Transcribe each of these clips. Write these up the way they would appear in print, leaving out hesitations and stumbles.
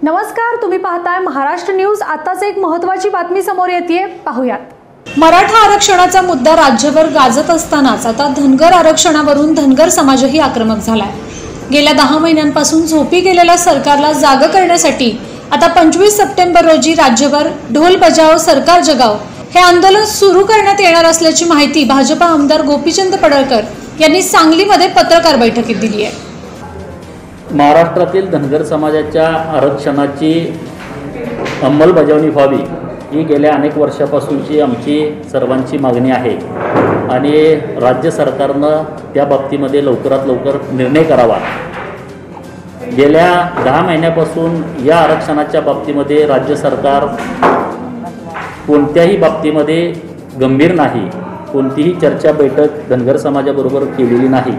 नमस्कार, तुम्ही पाहताय महाराष्ट्र न्यूज। आताच एक महत्त्वाची बातमी समोर येते, पाहूयात। मराठा आरक्षणाचा मुद्दा राज्यभर गाजत असतानाच आता धनगर आरक्षणावरून धनगर समाजही आक्रमक झालाय। गेल्या 10 महिन्यांपासून झोपी गेलेल्या सरकारला जाग करण्यासाठी आता 25 सप्टेंबर रोजी राज्यभर ढोल बजाओ सरकार जगाओ हे आंदोलन सुरू करण्यात येणार असल्याची माहिती भाजपा आमदार गोपीचंद पडळकर यांनी सांगलीमध्ये पत्रकार बैठकीत दिली आहे। महाराष्ट्रातील धनगर समाजाच्या आरक्षणाची अंमलबजावणी व्हावी ही गेल्या अनेक वर्षापासूनची आमची सर्वांची मागणी आहे आणि राज्य सरकारनं त्या बाबतीमध्ये लवकरात लवकर निर्णय करावा। गेल्या 10 महिन्यापासून या आरक्षणाच्या बाबतीमध्ये राज्य सरकार कोणत्याही बाबतीमध्ये गंभीर नाही, कोणतीही चर्चा बैठक धनगर समाजाबरोबर केलेली नाही।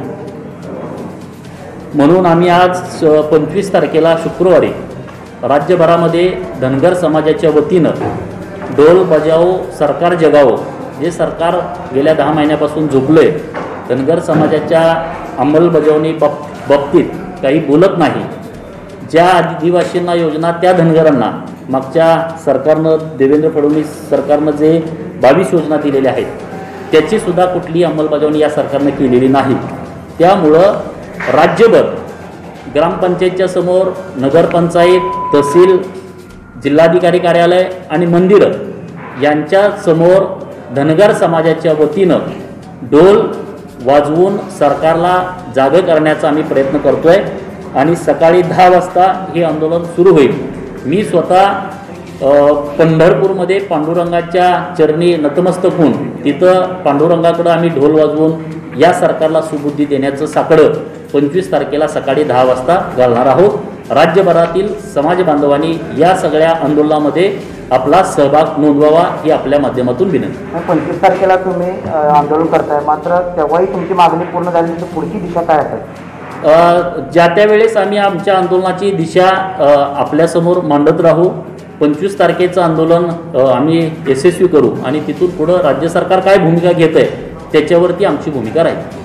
म्हणून आम्ही आज 25 तारखेला शुक्रवारी राज्यभरामध्ये धनगर समाजाच्या वतीनं ढोल बजाओ सरकार जगाओ, जे सरकार गेल्या 10 महिन्यापासून झोपले, धनगर समाजाच्या अंमलबजावणी बाबतीत काही बोलत नाही, ज्या आदिवासींना योजना त्या धनगरांना मागच्या सरकारनं देवेंद्र फडणवीस सरकारनं जे 22 योजना दिलेल्या आहेत त्याचीसुद्धा कुठली अंमलबजावणी या सरकारनं केलेली नाही। त्यामुळं राज्यभर ग्रामपंचायतच्या समोर, नगरपंचायत, तहसील, जिल्हाधिकारी कार्यालय आणि मंदिरं यांच्या समोर धनगर समाजाच्या वतीनं ढोल वाजवून सरकारला जाग करण्याचा आम्ही प्रयत्न करतोय आणि सकाळी 10 वाजता हे आंदोलन सुरू होईल। मी स्वतः पंढरपूरमध्ये पांडुरंगाच्या चरणी नतमस्तक होऊन तिथं पांडुरंगाकडे आम्ही ढोल वाजवून या सरकारला सुबुद्धी देण्याचं साकडं 25 तारखेला सकाळी 10 वाजता घालणार आहोत। राज्यभरातील समाज बांधवांनी या सगळ्या आंदोलनामध्ये आपला सहभाग नोंदवावा ही आपल्या माध्यमातून विनंती। 25 तारखेला तुम्ही आंदोलन करताय, मात्र तेव्हाही तुमची मागणी पूर्ण झाली तर पुढची दिशा काय असेल? ज्या त्यावेळेस आम्ही आमच्या आंदोलनाची दिशा आपल्यासमोर मांडत राहू। 25 तारखेचं आंदोलन आम्ही यशस्वी करू आणि तिथून पुढं राज्य सरकार काय भूमिका घेत आहे त्याच्यावरती आमची भूमिका राहील।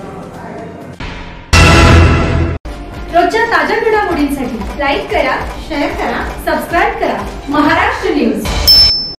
रोजच्या ताज्या घडामोडींसाठी लाईक करा, शेअर करा, सबस्क्राईब करा महाराष्ट्र न्यूज।